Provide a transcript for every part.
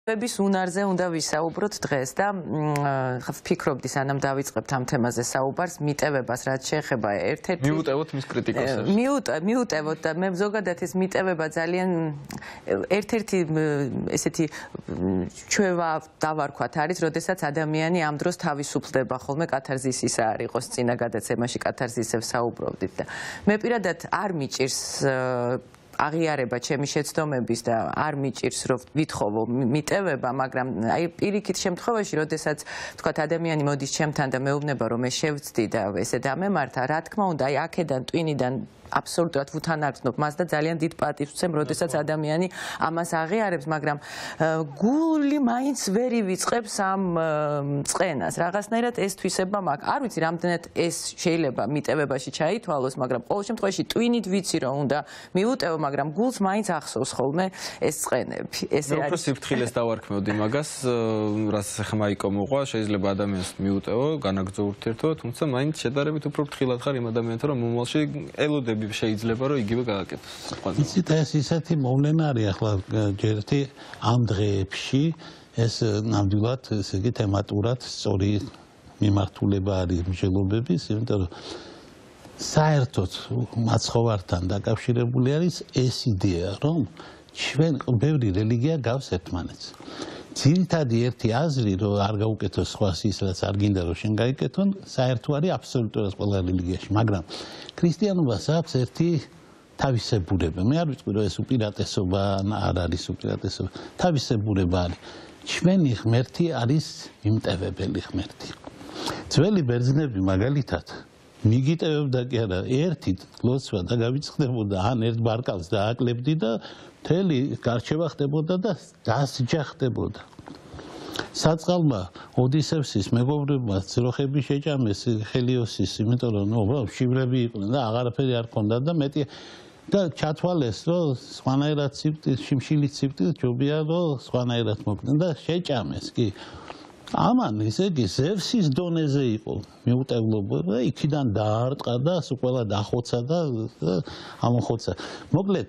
ბების უნარზე უნდა ვისაუბროთ დღეს და ვფიქრობდი სანამ დავიწყებთ ამ თემაზე საუბარს მიტევებას რაც შეეხება ერთ-ერთი მიუტევოთ მის კრიტიკას მიუტევოთ და მე ზოგადად ეს მიტევება ძალიან ერთ-ერთი ესეთი ჩვევა დავარქვათ არის როდესაც ადამიანი ამ დროს თავისუფლდება ხოლმე კათარზისისა არ იყოს წინა გადაცემაში კათარზისებს საუბრობდით და მე პირადად არ მიჭირს აღიარება ჩემი შეცდომების და არ მიჭირს რომ ვითხოვო მიტევება, მაგრამ აი პირიქით შემთხვევაში, როდესაც თქვათ ადამიანი მოდის ჩემთან და მეუბნება რომ მე შევცდი და ესე დამემართა, რა თქმა უნდა, აი აქედან ტვინიდან აბსოლუტურად ვუთანარგზნობ მას და ძალიან დიდ პატივს ვცემ, როდესაც ადამიანი ამას აღიარებს, მაგრამ გული მაინც ვერ ივიწყებს ამ წყენას. რაღაცნაირად ეს თვისება მაქვს. არ ვიცი, რამდენად ეს შეიძლება მიტევებაში ჩაითვალოს, მაგრამ ყოველ შემთხვევაში ტვინით ვიცი რომ უნდა მიუტევო, მაგრამ გულს მაინც ახსოვს ხოლმე ეს წყენები. ესე არის. უფრო სიფრთხილეს დავარქმევდი მაგას, რასაც ახლა მაიკო მოყვა, შეიძლება ადამიანს მიუტევო, განაგრძო ურთიერთობა, თუმცა მაინც შედარებით უფრო ფრთხილად ხარ იმ ადამიანთან, რომ მომავალში ელოდები შეიძლება რომ იგივე გააკეთოს. იცით ეს ისეთი მოვლენა არის ახლა ჯერტი ამ დღეებში ეს ნამდვილად ესე იგი თემატურად სწორი მიმართულება არის მსჯელობების, იმიტომ რომ საერთოდ მაცხოვართან დაკავშირებული არის ეს იდეა, რომ ჩვენ ბევრი რელიგია გავს ერთმანეთს. ძირითადი ერთი აზრი რომ არ გაუკეთოს სხვას ის რაც არ გინდა რომ შენ გაიკეთონ, საერთო არის აბსოლუტურად ყველა რელიგიაში, მაგრამ ქრისტიანობას აქვს ერთი თავისებურება. მე არ ვიტყვი რომ ეს უპირატესობა არ არის უპირატესობა. თავისებურება არის. ჩვენი ღმერთი არის მიმტევებელი ღმერთი. ძველი ბერძნები მაგალითად მიგიტევებდა კი არა ერთით ლოცვა და გავიწყდებოდა ან ერთ ბარკალს დააკლებდი და მთელი გარჩევა ხდებოდა და დასჯა ხდებოდა. საწყალმა ოდისევსის მეგობრებმა ძროხები შეჭამეს ჰელიოსის, იმიტომ რომ შივრები იყვნენ და აღარაფერი არ ქონდა და მეტი და ჩათვალეს რომ სხვანაირად შიმშილით სიკვდილით ჯობია რომ სხვანაირად მოკვდნენ და შეჭამეს კი. ამან ესე იგი ზევსის დონეზე იყო მიუტევლობა და იქიდან დაარტყა და ყველა დახოცა და ამოხოცა. მოკლედ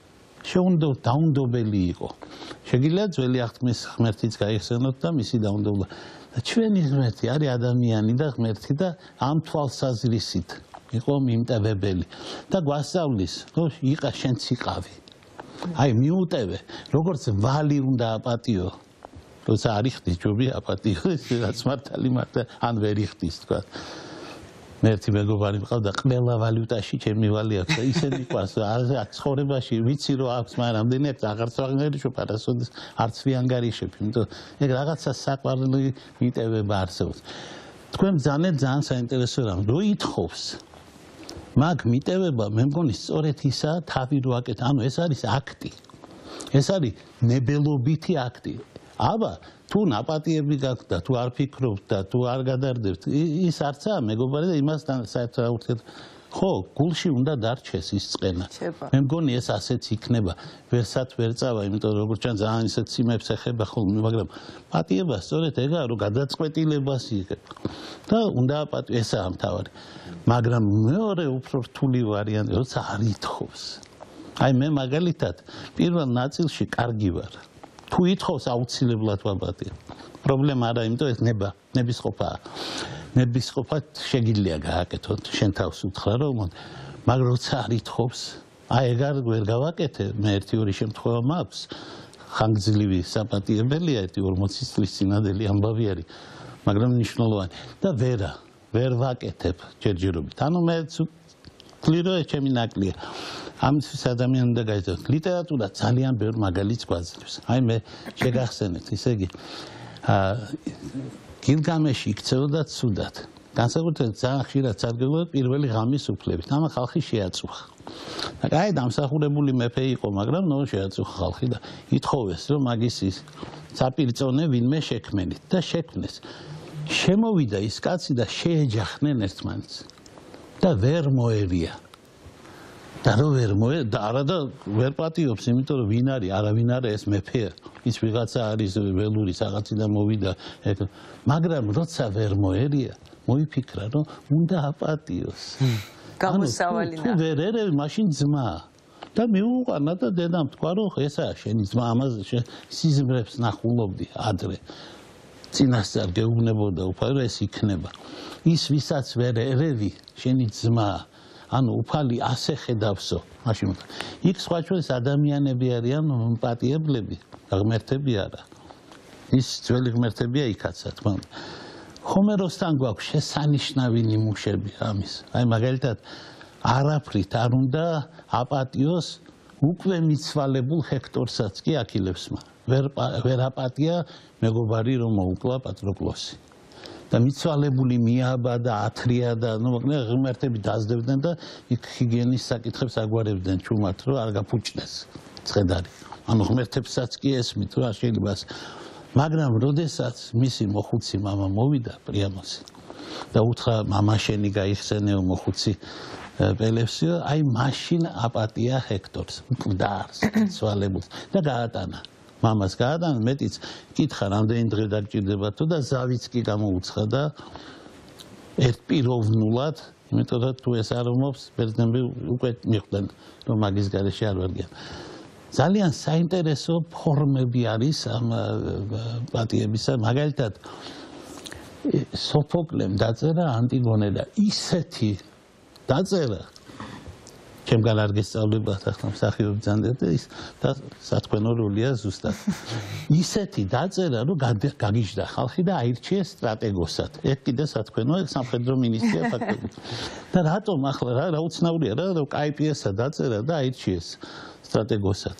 დაუნდობელი იყო. შეგიძლიათ ძველი აღთქმის ღმერთიც გაიხსენოთ და მისი დაუნდობა. ჩვენი ღმერთი არის ადამიანი და ღმერთი და ამ თვალსაზრისით იყო მიმტევებელი და გვასწავლის, რომ იყა შენც იყავი. აი მიუტევე, როგორც ვალი უნდა აპატიო. როცა არ იხდის ჯობია აპატიო, რაც მართალი მართა ან ვერ იხდის თქვა. მე ერთი მეგობარი მყავდა ყველა ვალუტაში ჩემი ვალი აქვს და ისეთი ყავს ცხოვრებაში ვიცი რომ აქვს მაგრამ რამდენი აქვს აღარც აღნერიშო პარასოდეს არც ვიანგარიშებ იმიტომ ეგ რაღაცა საყვარელი მიტევება არსებობს თქვენ ძალიან საინტერესო რამ რო ითხოვს მაგ მიტევება მე მგონი სწორედ ისა თავი რო აკეთე ანუ ეს არის აქტი ეს არის ნებელობითი აქტი აბა თუ ნაპატიები გაქვთ და თუ არ ფიქრობთ და თუ არ გადარდებთ ის არცაა მეგობარი და იმასთან საერთოდ ურთიერთობა ხო გულში უნდა დარჩეს ის წყენა მე მგონი ეს ასეც იქნება ვერსად ვერ წავა იმიტომ რომ როგორც ჩანს ძალიან ისეთ სიმებს ეხება ხოლმე მაგრამ პატიება სწორედ ეგაა რომ გადაწყვეტილებას იღებ და უნდა აპატიო ესაა მთავარი მაგრამ მეორე უფრო რთული ვარიანტი როცა არ ითხოვს აი მე მაგალითად პირველ ნაწილში კარგი ვარ თუ ითხოვს აუცილებლად ვაპატიო. პრობლემა არა, იმიტომ ეს ნებისყოფაა. ნებისყოფად შეგიძლია გააკეთოთ, შენ თავს უთხრა რომ მაგრამ როცა არ ითხოვს, აი ეგ არ ვერ გავაკეთე, მე 1-2 შემთხვევა მაქვს. ხანგრძლივი საპატიებელია, 40 წლის წინადელი ამბავი არის, მაგრამ მნიშვნელოვანი და ვერ ვაკეთებ ჯერჯერობით. ანუ მე ვთვლი ეს ჩემი ნაკლია. ამისთვის ადამიანი უნდა გაიცნოს ლიტერატურა ძალიან ბევრ მაგალითს გვაძლევს. აი მე შეგახსენეთ, ისე იგი გილგამეში იქცეოდა ცუდად. განსაკუთრებით ძალიან ხშირად სარგებლობდა პირველი ღამის უფლებით. ამა ხალხი შეაწუხა. და აი დამსახურებული მეფე იყო, მაგრამ შეაწუხა ხალხი და ითხოვეს რომ მაგის ის საპირწონე ვინმე შექმენით და შექმნეს. შემოვიდა ის კაცი და შეეჯახნენ ერთმანეთს. და ვერ მოერია. და რო და არა და ვერ პატიობს, იმიტომ რომ ვინ არის, არავინ არა ეს მეფეა. ის ვიღაცა არის ველური რაღაციდან მოვიდა. მაგრამ როცა ვერ მოერია, მოიფიქრა, რომ უნდა აპატიოს. გამოსავალი თუ ვერ ერევ, მაშინ ძმა. და მიუყვანა და დედამ თქვა რომ ესაა შენი ძმა ამაზე სიზმრებს ნახულობდი ადრე წინასწარ გეუბნებოდა უფალო ეს იქნება ის ვისაც ვერ ერევი შენი ძმა ანუ უფალი ასე ხედავსო მაშინ იქ სხვა ჩვენს ადამიანები არიან პატიებლები ღმერთები არა ის ძველი ღმერთებია იქაც რა თქმა უნდა ჰომეროსთან გვაქვს შესანიშნავი ნიმუშები ამის აი მაგალითად არაფრით არ უნდა აპატიოს უკვე მიცვალებულ ჰექტორსაც კი აქილევსმა ვერ აპატია მეგობარი რომ მოუკლა პატროკლოსი და მიცვალებული მიაბადა ათრია და ნუ ღმერთები დაძდებდნენ და იქ ჰიგიენის საკითხებს აგვარებდნენ ჩუმად რომ არ გაფუჭდეს ცხედარი ანუ ღმერთებსაც კი ესმით რა შეიძლება მაგრამ როდესაც მისი მოხუცი მამა მოვიდა პრიამოსი და უთხრა მამა შენი გაიხსენეო მოხუცი პელევსიო აი მაშინ აპატია ჰექტორს მკვდარს მიცვალებულს და გაატანა მამას გაატანა მეტიც კითხა რამდენი დღე დაგჭირდება თუ და ზავიც კი გამოუცხა და ერთპიროვნულად იმიტომ რომ თუ ეს არ მომობს ბერძნები უკვე მიხვდნენ რომ მაგის გარეშე არ ვარგიან ძალიან საინტერესო ფორმები არის ამ პატიებისა მაგალითად სოფოკლემ დაწერა ანტიგონე და ისეთი დაწერა ჩემგან არ გესწავლება ახლა მსახიობი ძანდებ და ის და სათქვენო როლია ზუსტად ისეთი დაწერა რომ გაგიჟდა ხალხი და აირჩიეს სტრატეგოსად ეგ კიდე სათქვენო სამხედრო მინისტრია ფაქტობრივად და რატომ ახლა რა უცნაურია რა რომ კაი პიესა დაწერა და აირჩიეს სტრატეგოსად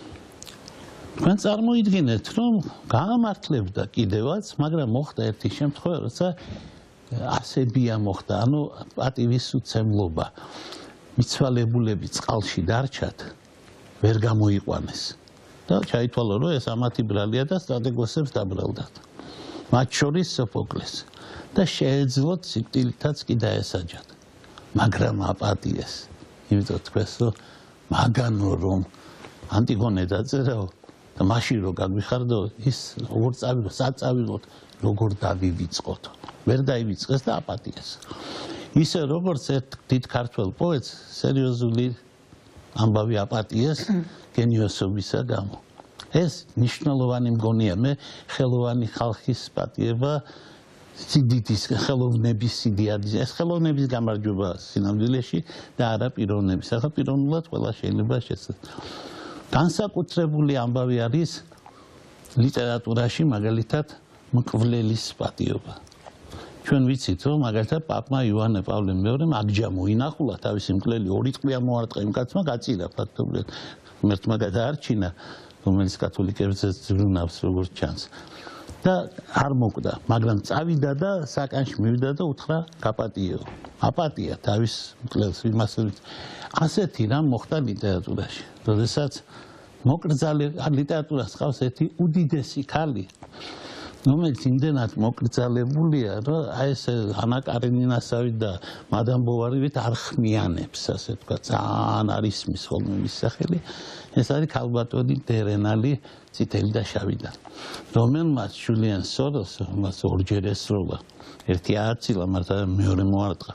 თქვენ წარმოიდგინეთ რომ გაამართლებდა კიდევაც მაგრამ მოხდა ერთი შემთხვევა როცა ასებია მოხდა ანუ პატივის უცემლობა მიცვალებულები წყალში დარჩათ ვერ გამოიყვანეს და ჩაითვალა რომ ეს ამათი ბრალია და სტრატეგოსებს დაბრალდათ მათ შორის სოფოკლეს და შეეძლოთ სიკვდილითაც კი დაესაჯათ მაგრამ აპატიეს იმიტომ თქვენს რომ მაგანო რომ ანტიგონე დაწერაო და მაშინ რო გაგვიხარდო ის როგორ წავიღო საწავიღოთ როგორ დავივიწყოთ ვერ დაივიწყეს და აპატიეს ისე როგორც ერთ დიდ ქართველ პოეტს სერიოზული ამბავი აპატიეს გენიოსობისა გამო ეს მნიშვნელოვანი მგონია მე ხელოვანი ხალხის პატიება სიდიდის ხელოვნების სიდიადის ეს ხელოვნების გამარჯვება სინამდვილეში და არა პიროვნების ახლა პიროვნულად ყველა შეიძლება შეცდოს განსაკუთრებული ამბავი არის ლიტერატურაში მაგალითად მკვლელის პატიობა ჩვენ ვიცით რომ მაგალითად პაპმა იოანე პავლე მეორემ აგჯა მოინახულა თავისი მკვლელი ორი წლია მოარტყა იმ კაცმა გაწირა ფაქტობრივად ღმერთმა გადაარჩინა რომელიც კათოლიკებს ზრუნავს როგორც ჩანს და არ მოკვდა მაგრამ წავიდა და საკანში მივიდა და უთხრა გაპატიეო აპატია თავის მკვლელს იმასებით ასეთი რამ მოხდა ლიტერატურაში როდესაც მოკრძალე ლიტერატურას ყავს ერთი უდიდესი ქალი რომელიც იმდენად მოკრძალებულია რომ აი ეს ანა კარენინასავით და მადამ ბოვარივით არ ხმიანებს ასე თქვა ძალიან არის მის ხოლმე მის სახელი ეს არის ქალბატონი დერენალი წითელი და შავიდან რომელმაც ჯულიან სოროს მას ორჯერ ესროლა ერთი ააცილა მაგრამ მეორე მოარტყა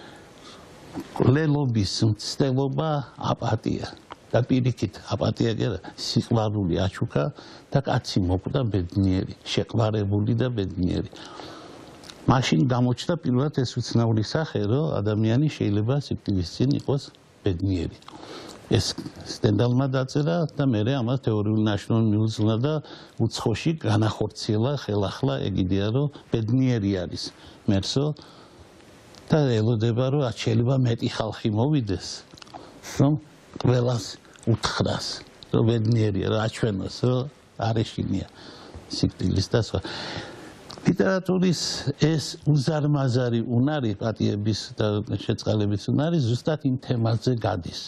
კვლელობის მცდელობა აპატია და პირიქით აპატია კი არა სიყვარული აჩუქა და კაცი მოკვდა ბედნიერი შეყვარებული და ბედნიერი მაშინ გამოჩნდა პირველად ეს უცნაური სახე რომ ადამიანი შეიძლება სიკვდილის წინ იყოს ბედნიერი ეს სტენდალმა დაწერა და მერე ამას თეორიული ნაშრომი მიუძღვნა და უცხოში განახორციელა ხელახლა ეგიდეა რომ ბედნიერი არის მერსო და ელოდება რომ შეიძლება მეტი ხალხი მოვიდეს რომ ყველას უთხრას რომ ბედნიერია რომ აჩვენოს რომ არ ეშინია სიკვდილის და სხვა ლიტერატურის ეს უზარმაზარი უნარი პატიების და შეწყალების უნარი ზუსტად იმ თემაზე გადის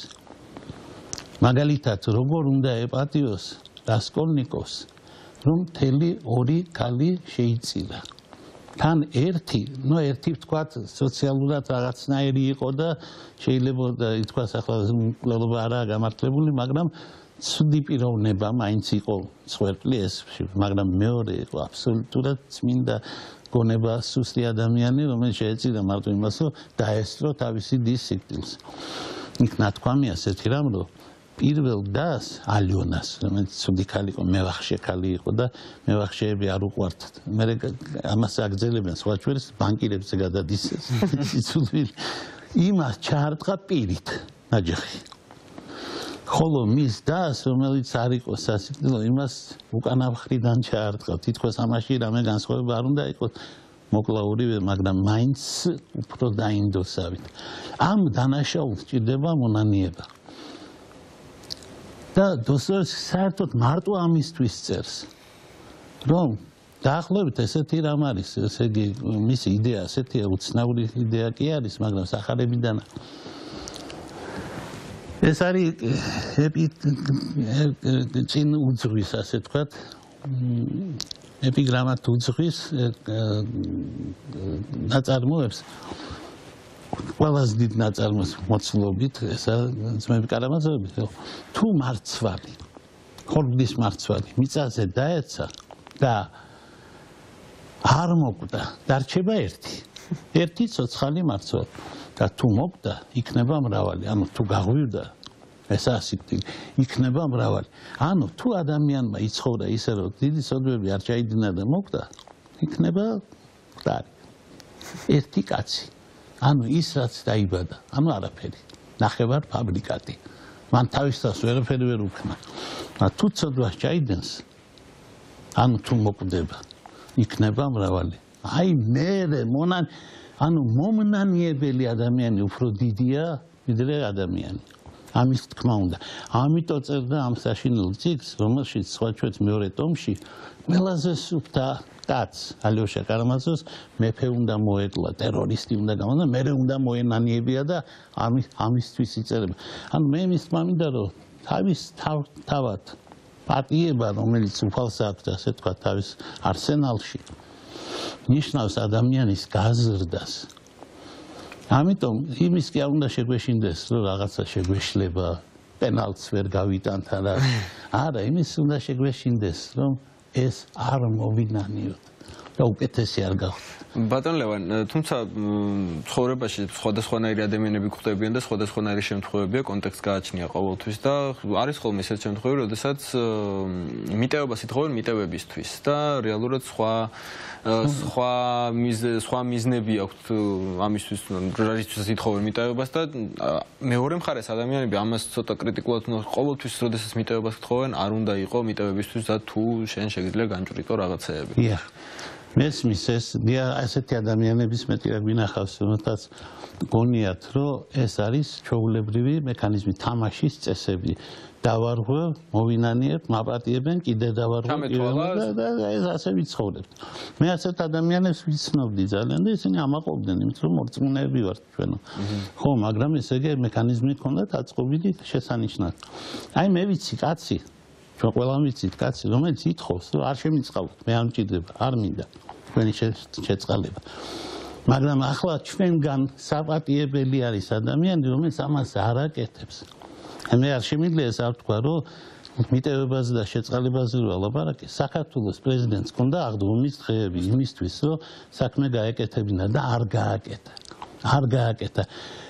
მაგალითად როგორ უნდა ეპატიოს რასკოლნიკოვს რომ მთელი ორი ქალი შეიწირა თან ერთი ვთქვათ სოციალურად რაღაცნაირი იყო და შეიძლება ითქვას ახლა მკვლელობა არაა გამართლებული მაგრამ ცუდი პიროვნება მაინც იყო მსხვერპლი ეს მაგრამ მეორე იყო აბსოლუტურად წმინდა გონება სუსტი ადამიანი რომელიც შეეწირა მარტო იმას რომ დაესწრო თავისი დის სიკვდილს იქ ნათქვამია ასეთი რამ რომ პირველ დას ალიონას, რომელიც ცუდი ქალი იყო, მევახშე ქალი იყო და მევახშეები არ უყვართ. მე ამას აგძელებენ სხვა ჩვენს ბანკირებზე გადადის სიცოცხლე. იმას ჩაარტყა პირით ნაჯახი. ხოლო მის დას, რომელიც არ იყო სასიკვდილო, იმას უკანა მხრიდან ჩაარტყა. თითქოს ამაში რამე განსხვავება არ უნდა იყოს. მოკლაურივე, მაგრამ მაინც უფრო დაინდოსავით. ამ დანაშაულს ჭირდება მონანიება. და დოსტოევსკი საერთოდ მარტო ამისთვის წერს, რომ დაახლოებით ესეთი რამ არის, ესე იგი, მისი იდეა ასეთია, უცნაური იდეა კი არის, მაგრამ სახარებიდან ეს არის წინ უძღვის, ასე ვთქვათ, ეპიგრამად უძღვის ნაწარმოებს ყველაზე დიდ ნაწარმოებს მოცულობით, ესა ძმები კარამაზოვები, თუ მარცვალი, ხორბლის მარცვალი მიწაზე დაეცა და არ მოკვდა, დარჩება ერთი ცოცხალი მარცვალი და თუ მოკვდა, იქნება მრავალი, ანუ თუ გაღვივდა ესაა სიკვდილი, იქნება მრავალი. ანუ თუ ადამიანმა იცხოვრა ისე, რომ დიდი სოდვები არ ჩაიდინა და მოკვდა, იქნება მკვდარი. ერთი კაცი. ანუ ის რაც დაიბადა, ანუ არაფერი. ნახევარ ფაბრიკატი. მან თავისთავს ვერაფერი ვერ უქნა. თუ ცოდვას ჩაიდენს, ანუ თუ მოკვდება, იქნება მრავალი. აი მე ანუ მომნანიებელი ადამიანი უფრო დიდია, ვიდრე ადამიანი. ამის თქმა უნდა. ამიტომ წერდა ამ საშინელ წიგნს, რომელშიც სხვა ჩვენს მეორე ტომში ყველაზე სუფთა კაცს, ალიოშა კარამაზოვს მეფე უნდა მოეკლა, ტერორისტი უნდა გამონა, მე უნდა მოენანიებია და ამისთვის იწერება. ანუ მე მის თქმა მინდა, რომ თავის თავად პარტიება, რომელიც უფალს აქვს, ასე თქვა, თავის არსენალში, ნიშნავს ადამიანის გაზრდას. ამიტომ იმის კი არ უნდა შეგვეშინდეს, რომ რაღაცა შეგვეშლება, პენალტს ვერ გავიტანთ არა. არა, იმის უნდა შეგვეშინდეს, რომ ეს არ მოვინანიოთ და უკეთესი არ გავხდეთ. ბატონ ლევან, თუმცა ცხოვრებაში სხვადასხვანაირი ადამიანები გვხვდებიან და სხვადასხვანაირი შემთხვევებია, კონტექსტს გააჩნია ყოველთვის და არის ხოლმე ესეთი შემთხვევები, როდესაც მიტევებას ითხოვენ მიტევებისთვის და რეალურად სხვა მიზნები აქვთ ამისთვის, რისთვისაც ითხოვენ მიტევებას და მეორე მხარეს ადამიანები ამას ცოტა კრიტიკულად ყოველთვის, როდესაც მიტევებას ითხოვენ, არ უნდა იყო მიტევებისთვის და თუ შენ შეგიძლია განჭვრიტო რაღაცეები. მესმის ეს ასეთი ადამიანების მეტი რა გვინახავს, რომელთაც გონიათ, რომ ეს არის ჩვეულებრივი მექანიზმი, თამაშის წესები. დავარღვევ, მოვინანიებ, მაპატიებენ, კიდე დავარღვევ და ეს ასე ვიცხოვრებთ. მე ასეთ ადამიანებს ვიცნობდი ძალიან და ისინი ამაყობდნენ, იმიტომ რომ მორწმუნეები ვართ ჩვენო. ხო, მაგრამ ესე იგი მექანიზმი ჰქონდათ აწყობილი შესანიშნად. აი მე ვიცი კაცი, ჩვენ ყველამ ვიცით კაცი, რომელიც ითხოვს, რომ არ შემიწყავთ, მე არ მჭირდება, არ მინდა თქვენი შეწყალება. მაგრამ ახლა ჩვენგან საპატიებელი არის ადამიანი, რომელიც ამას არ აკეთებს. მე არ შემიძლია ეს არ თქვა, რომ მიტევებაზე და შეწყალებაზე რო ალაპარაკე, საქართველოს პრეზიდენტს ჰქონდა აღდგომის დღეები იმისთვის, რომ საქმე გაეკეთებინა და არ გააკეთა. არ გააკეთა.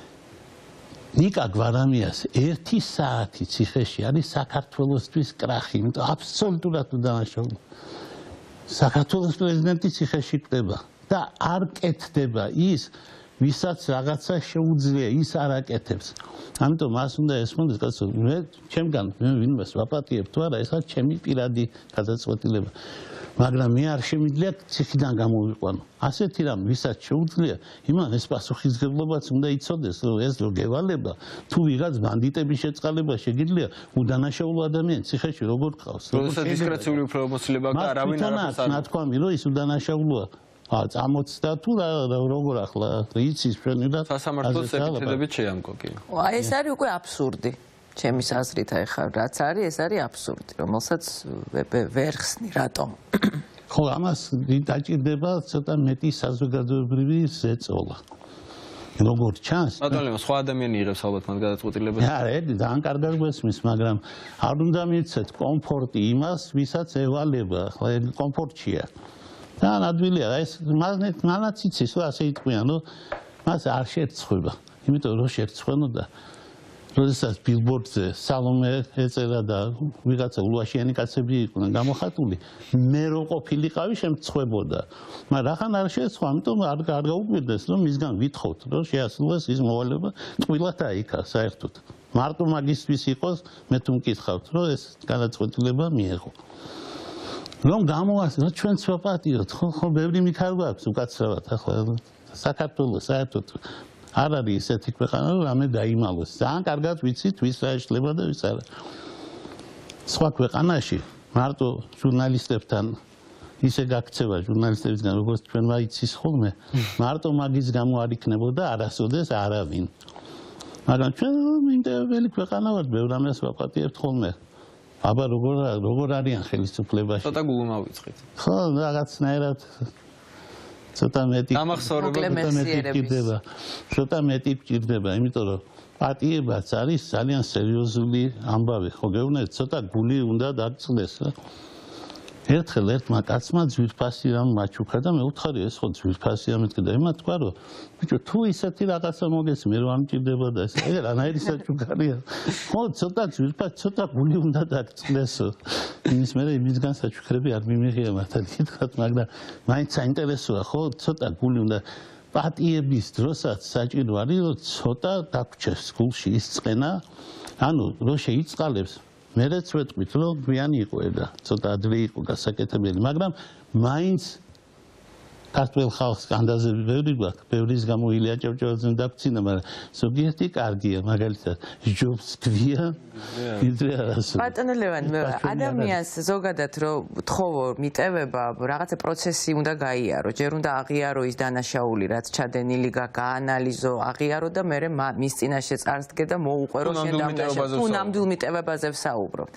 ნიკა გვარამიას 1 საათი ციხეში არის საქართველოსთვის კრახი, იმიტომ აბსოლუტურად უდანაშაულო. საქართველოს პრეზიდენტი ციხეში კვდება და არ კეთდება ის, ვისაც რაღაცა შეუძლია, ის არ აკეთებს. ამიტომ მას უნდა ესმოდეს, კაცო, მე ჩემგან ვინმეს ვაპატიებ თუ არა, ესაა ჩემი პირადი გადაწყვეტილება. მაგრამ მე არ შემიძლია ციხიდან გამოვიყვანო. ასეთი რამ, ვისაც შეუძლია, იმან ეს პასუხისმგებლობაც უნდა იცოდეს, რომ ეს რო გევალება, თუ ვიღაც ბანდიტების შეწყალება შეგიძლია, უდანაშაულო ადამიანი ციხეში როგორ ყავს? როდესაც დისკრეციული უფლებამოსილება აქვს, არავინ არაფერს არ ნათქვამი, რომ ის უდანაშაულოა. წამოწდა თუ როგორ ახლა იცის ჩვენი და სასამართლოს ეკითედებით შეამკო კი. აი ეს არის უკვე აბსურდი. ჩემის აზრით ახლა რაც არის, ეს არის აბსურდი, რომელსაც ვერ ხსნი, რატომ? ხო, ამას დაჭირდება ცოტა მეტი საზოგადოებრივი ზეწოლა. როგორ ჩანს? ბატონო, სხვა ადამიანი იღებს ალბათ მათ გადაწყვეტილებას. არა, ძალიან კარგად გვესმის, მაგრამ არ უნდა მიცეთ კომფორტი იმას, ვისაც ევალება, ახლა კომფორტშია. და ადვილია, ეს მანაც იცის, რომ ასე იტყვიან, რომ მას არ შეერცხვება. იმიტომ რომ შეერცხვენოდა, როდესაც ბილბორდზე სალომე ეწერა და ვიღაცა ულვაშიანი კაცები იყვნენ გამოხატული, მე რო ყოფილიყავი შემწხვებოდა. მაგრამ რახან არ შეეცხვა, ამიტომ არ გაუკვირდეს, რომ მისგან ვითხოვთ, რომ შეასრულოს ის მოვალეობა ტყუილად აიქა საერთოდ. მარტო მაგისტრის იყოს, მე თუ მკითხავთ, რომ ეს განაწყვეტილება მიეღო. რომ გამოასწრო ჩვენც ვაპატიოთ, ხო ბევრი მიქარვა აქვს უკაცრავად ახლა საქართველოს საერთოდ არ არის ესეთი ქვეყანა, რომ რამე დაიმალოს. ძალიან კარგად ვიცით, ვის რა ეშლება და ვის არა. სხვა ქვეყანაში მარტო ჟურნალისტებთან ისე გაქცევა ჟურნალისტებისგან, როგორც ჩვენ ვაიცის ხოლმე, მარტო მაგის გამო არ იქნებოდა არასოდეს არავინ. მაგრამ ჩვენ მინდებელი ქვეყანა ვართ, ბევრ რამეს ვაპატიებთ ხოლმე. აბა როგორ არიან ხელისუფლებაში? ცოტა გულმავიწყით. ხო, რაღაცნაირად ცოტა მეტი გჭირდება, იმიტომ რომ პატიებაც არის ძალიან სერიოზული ამბავი. ხო გეუბნებით, ცოტა გული უნდა დაგწყდეს რა. ერთხელ ერთმა კაცმა ძვირფასი რამ მაჩუქა და მე უთხარი ეს ხო ძვირფასია მეთქი და ემა თქვა რომ ბიჭო თუ ისეთი რაღაცა მოგეს მე რომ ამჭირდება და ეს რანაირი საჩუქარია. ხო ცოტა ძვირფასი, ცოტა გული უნდა დაგწყდესო. იმის მერე იმისგან საჩუქრები არ მიმიღია მართალითად, მაგრამ მაინც საინტერესოა ხო ცოტა გული უნდა პატიების დროსაც საჭირო არის რომ ცოტა დაგვრჩეს გულში ის წყენა, ანუ რო შეიწყალებს მერეც ვეთქვით რომ გვიანი იყო და ცოტა ადრე იყო გასაკეთებელი, მაგრამ მაინც ქართულ ხალხს სკანდალები ბევრი გვაქვს, ბევრის გამო ილია ჭავჭავაძემ დაგცინა, მაგრამ ზოგიერთი კარგია, მაგალითად ჯობს გვია ვიდრე არასოდეს. ბატონო ლევან, ადამიანს ზოგადად რომ თხოვო მიტევება, რაღაცა პროცესი უნდა გაიარო, ჯერ უნდა აღიარო ის დანაშაული, რაც ჩადენილი გაანალიზო, აღიარო და მერე მის წინაშე წარსდგე და მოუყვერო შენ დამნაშავედ. თუ ნამდვილ მიტევებაზე ვსაუბრობთ.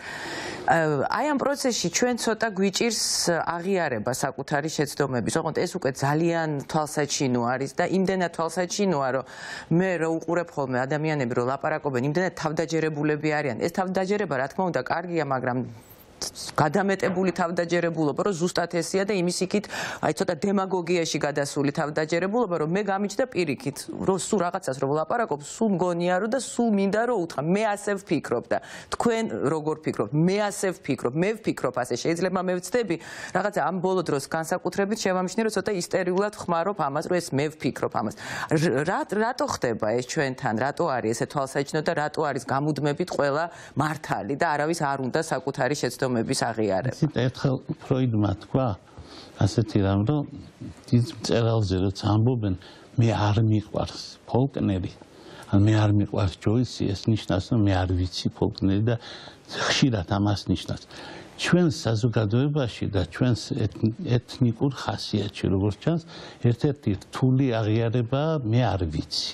აი ამ პროცესში ჩვენ ცოტა გვიჭირს აღიარება საკუთარი შეცდომების. ოღონდ ეს უკვე ძალიან თვალსაჩინო არის და იმდენად თვალსაჩინოა, რომ მე რო უყურებ ხოლმე ადამიანები რო ლაპარაკობენ, იმდენად თავდაჯერებულები არიან. ეს თავდაჯერება რა თქმა უნდა კარგია, მაგრამ გადამეტებული თავდაჯერებულობა, რომ ზუსტად ესია და იმის იქით, აი ცოტა დემაგოგიაში გადასული თავდაჯერებულობა, რომ მე გამიჩნდა პირიქით, რომ სულ რაღაცას რომ ვლაპარაკობ, სულ მგონია რომ და სულ მინდა რომ უთხრა, მე ასე ვფიქრობ და თქვენ როგორ ფიქრობთ, მე ასე ვფიქრობ, მე ვფიქრობ ასე, შეიძლება მე ვცდები, რაღაცა ამ ბოლო დროს განსაკუთრებით შევამჩნიე, რომ ცოტა ისტერიულად ხმარობ ამას, რომ ეს მე ვფიქრობ ამას. რატო ხდება ეს ჩვენთან, რატო არის ესე თვალსაჩინო და რატო არის გამუდმებით ყველა მართალი და არავის არ უნდა საკუთარი შეცდომები აღიარება. ერთხელ ფროიდმა თქვა ასეთი რამ, რომ დიდ მწერალზე როცა ამბობენ, მე არ მიყვარს ფოლკნერი, ან მე არ მიყვარს ჯოისი, ეს ნიშნავს, რომ მე არ ვიცი ფოლკნერი და ხშირად ამას ნიშნავს. ჩვენს საზოგადოებაში და ჩვენს ეთნიკურ ხასიათში, როგორც ჩანს, ერთ-ერთი რთული აღიარება მე არ ვიცი.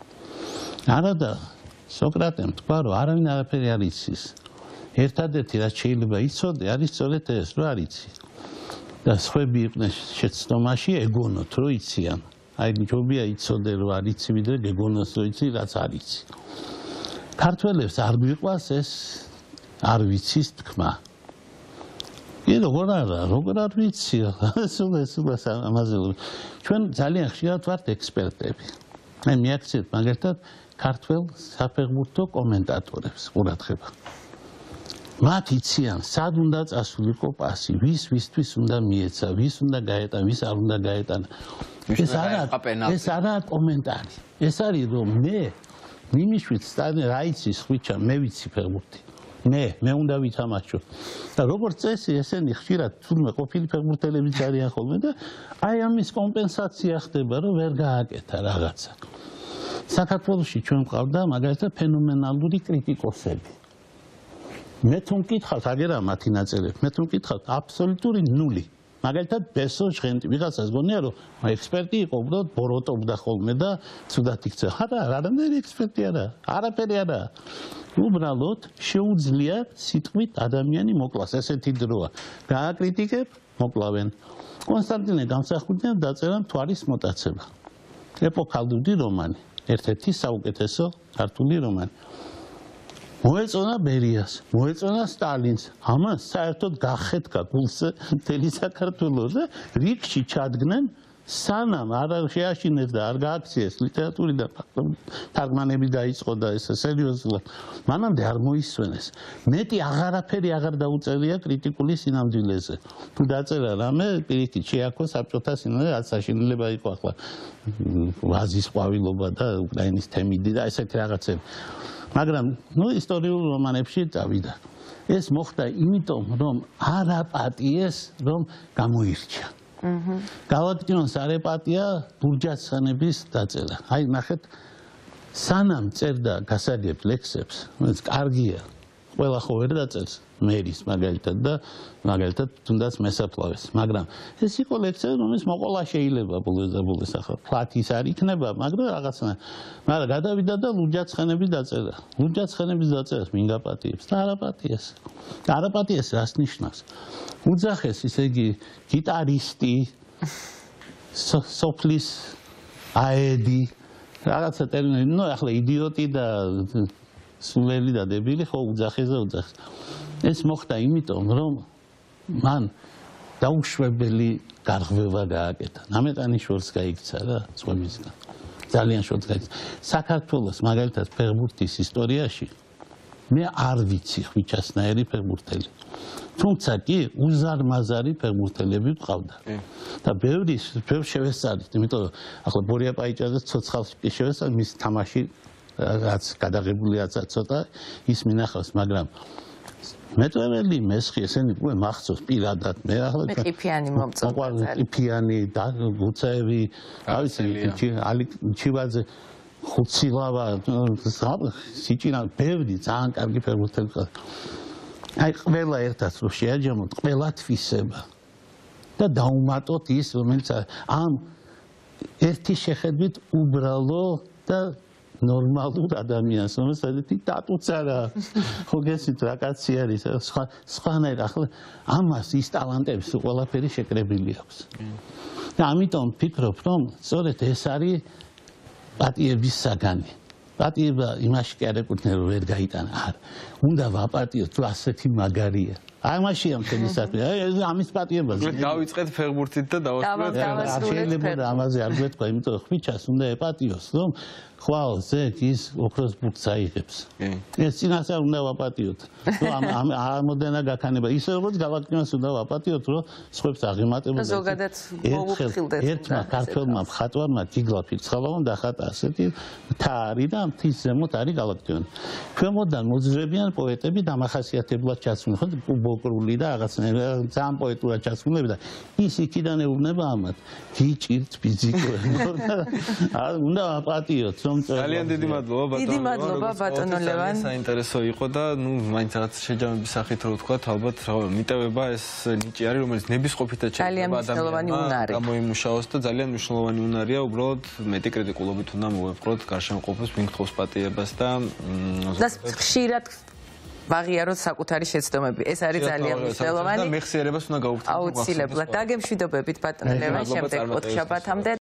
არადა სოკრატემ თქვა, რომ არავინ არაფერი არ იცის. ერთადერთი რაც შეიძლება იცოდე არის სწორედ ეს, რომ არ იცი. და სხვები იყვნენ შეცდომაში ეგონოთ, რომ იციან. აი ჯობია იცოდე, რომ არ იცი, ვიდრე გეგონოს, რომ იცი, რაც არ იცი. ქართველებს არ გვიყვარს ეს არ ვიცის თქმა. როგორ არ ვიცი, სულ ამაზე. ჩვენ ძალიან ხშირად ვართ ექსპერტები. მე მიაქციეთ მაგალითად ქართველ საფეხბურთო კომენტატორებს ყურადღება. მათ იციან, სად უნდა წასულიყო პასი, ვისთვის უნდა მიეცა, ვის უნდა გაეტანა, ვის არ უნდა გაეტანა. ეს არაა კომენტარი. ეს არის რომ მე მიმიშვით რა იცის ხვიჩა, მე ვიცი ფეხბურთი. მე უნდა ვითამაშო. და როგორც წესი, ესენი ხშირად თურმე ყოფილი ფეხბურთელებიც არიან ხოლმე და აი ამის კომპენსაცია ხდება, რომ ვერ გააკეთა რაღაცა. საქართველოში ჩვენ მყავდა მაგალითად ფენომენალური კრიტიკოსები. მე თუ მკითხავთ, აგერა მათი ნაწილები, მე თუ მკითხავთ, აბსოლუტური ნული. მაგალითად, ბესო ჟღენტი, ვიღაცას გონია, რომ ექსპერტი იყო, უბრალოდ ბოროტობდა ხოლმე და ცუდად იქცა. არა, არანაირი ექსპერტი არა, არაფერი არა. უბრალოდ შეუძლია სიტყვით ადამიანი მოკლას, ესეთი დროა. გააკრიტიკებ, მოკლავენ. კონსტანტინე გამსახურდიამ დაწერა მთვარის მოტაცება. ეპოქალური რომანი, ერთ-ერთი საუკეთესო ქართული რომანი. მოეწონა ბერიას, მოეწონა სტალინს, ამას საერთოდ გახეთქა გულზე მთელი საქართველო და რიგში ჩადგნენ სანამ არ შეაშინეს და არ გააქციეს ლიტერატურიდან თარგმანები დაიწყო და ეს სერიოზულად მანამდე არ მოისვენეს მეტი აღარაფერი აღარ დაუწერია კრიტიკული სინამდვილეზე თუ დაწერა რამე პირიქით შეაქო საბჭოთა სინამდვილე რაც საშინელება იყო ახლა ვაზის ყვავილობა და უკრაინის თემიდი და ესეთი რაღაცები მაგრამ ნუ ისტორიულ რომანებში წავიდა ეს მოხდა იმიტომ რომ არ აპატიეს რომ გამოირჩა გალაქტიონს არ ეპატია ბურჯაცხანების დაწერა აი ნახეთ სანამ წერდა გასაგებ ლექსებს კარგია ყველა ხო ვერ დაწერს მერის მაგალითად და მაგალითად თუნდაც მესაფლავეს მაგრამ ეს იყო ლექსები რომელიც მოყოლა შეიძლება ბოლოს ახლა ფლათის არ იქნება მაგრამ რაღაცნა მაგრამ გადავიდა და ლურჯაცხანების დაწერა ლურჯაცხანების დაწერას მინ გაპატიებს და არაპატიეს რას ნიშნავს უძახეს ისე იგი გიტარისტი სოფლის აედი რაღაცა ტერმინი ნუ ახლა იდიოტი და სულელი და დებილი ხო უძახეს და უძახეს ეს მოხდა იმიტომ რომ მან დაუშვებელი გარღვევა გააკეთა ნამეტანიშვილს გაიქცა რა სხვებისგან ძალიან შორს გაიქცა საქართველოს მაგალითად ფეხბურთის ისტორიაში მე არ ვიცი ხვიჩასნაირი ფეხბურთელი თუმცა კი უზარმაზარი ფეხბურთელები ვყავდა და ბევრი შევესწარით იმიტომ რომ ახლა ბორია პაიჭაძე ცოცხალში კი შევესწარით მის თამაში რაც გადაღებულია ცოტა ის მინახავს მაგრამ მეტველი მესხი ესენი უკვე მახსოვს პირადად მე ახლა ყიფიანი მომწონდა ყიფიანი და გუცაევი ავიცი ჩივაძე ხუცილავა სიჭინა ბევრი ძალიან კარგი ფეხბურთელი აი ყველა ერთად რო შეაჯამოთ ყველა თვისება და დაუმატოთ ის რომელიც ამ ერთი შეხედვით უბრალო და ნორმალურ ადამიანს რომელსაც დატუც არა ხო გესმით რა კაცი არის სხვანაირ ახლა ამას ის ტალანტებს ყველაფერი შეკრებილი აქვს და ამიტომ ვფიქრობ რომ სწორედ ეს არის პატიების საგანი პატიება იმაში კი არ ეკუთვნება რომ ვერ გაიტანა არა უნდა ვაპატიოთ თუ ასეთი მაგარია ამაშია მთელი საქმე აი ამის პატიებაზე დავიწყეთ ფეხბურთით და დავასრულეთ შეიძლება ამაზე არ გვეთქვა იმიტომ რომ ხვიჩას უნდა ეპატიოს რომ ხვალ ზედ ის ოქროს ბურთს აიღებს ეს წინასწარ უნდა ვაპატიოთ რომ ამოდენა გაქანება ისე როგორც გალაქტიონს უნდა ვაპატიოთ რომ სხვებს აღიმატებოდა ზოგადად მოუხილდეთ ერთმა ქართველმა მხატვარმა ჯიგლა ფირცხალოვან დახატა ასეთი მთა არის და მთის ზემოთ არის გალაქტიონი ქვემოდან მოძრებიან პოეტები დამახასიათებლად ჩასული ხო ბოკრული და რაღაცნაირად ძალიან პოეტურად ჩასულები და ის იქიდან ეუბნება ამათ გიჭირთ ფიზიკურად უნდა ვაპატიოთ ძალიან დიდი მადლობა ბატონო ლევან საინტერესო იყო და ნუ მაინც რაღაც შეჯამების სახით რო ვთქვა ალბათ მიტევება ეს ნიჭი არის რომელიც ნებისყოფითაც შეიძლება ადამიანმა გამოიმუშაოს და ძალიან მნიშვნელოვანი უნარია უბრალოდ მეტი კრიტიკულობით უნდა მოვეპყროთ გარშემოყოფას ვინ გთხოვს პატიებას და ხშირად ვაღიაროთ საკუთარი შეცდომები ეს არის ძალიან მნიშვნელოვანი და მეხსიერებას უნდა გავუხსნათ აუცილებლად დაგემშვიდობებით ბატონო ლევან შემდეგ ოთხშაბათამდე